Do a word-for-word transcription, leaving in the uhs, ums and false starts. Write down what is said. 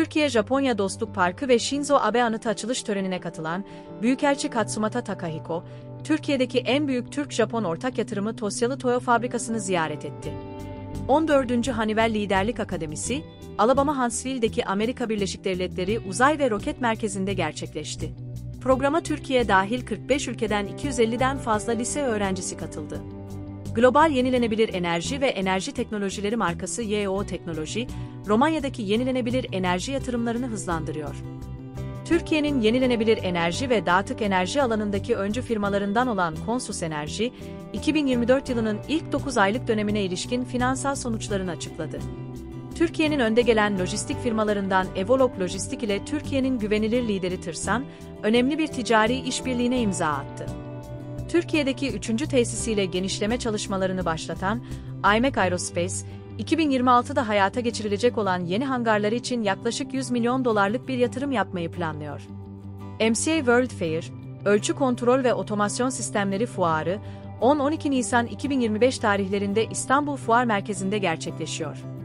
Türkiye-Japonya Dostluk Parkı ve Shinzo Abe anıtı açılış törenine katılan Büyükelçi Katsumata Takahiko, Türkiye'deki en büyük Türk-Japon ortak yatırımı Tosyalı Toyo fabrikasını ziyaret etti. on dördüncü Honeywell Liderlik Akademisi, Alabama Huntsville'deki Amerika Birleşik Devletleri Uzay ve Roket Merkezi'nde gerçekleşti. Programa Türkiye dahil kırk beş ülkeden iki yüz elliden fazla lise öğrencisi katıldı. Global Yenilenebilir Enerji ve Enerji Teknolojileri markası Y O Teknoloji, Romanya'daki yenilenebilir enerji yatırımlarını hızlandırıyor. Türkiye'nin yenilenebilir enerji ve dağıtık enerji alanındaki öncü firmalarından olan Consus Enerji, iki bin yirmi dört yılının ilk dokuz aylık dönemine ilişkin finansal sonuçlarını açıkladı. Türkiye'nin önde gelen lojistik firmalarından Evolog Lojistik ile Türkiye'nin güvenilir lideri Tırsan, önemli bir ticari işbirliğine imza attı. Türkiye'deki üçüncü tesisiyle genişleme çalışmalarını başlatan I M E C Aerospace, iki bin yirmi altıda hayata geçirilecek olan yeni hangarları için yaklaşık yüz milyon dolarlık bir yatırım yapmayı planlıyor. M C A World Fair, Ölçü Kontrol ve Otomasyon Sistemleri Fuarı, on on iki Nisan iki bin yirmi beş tarihlerinde İstanbul Fuar Merkezi'nde gerçekleşiyor.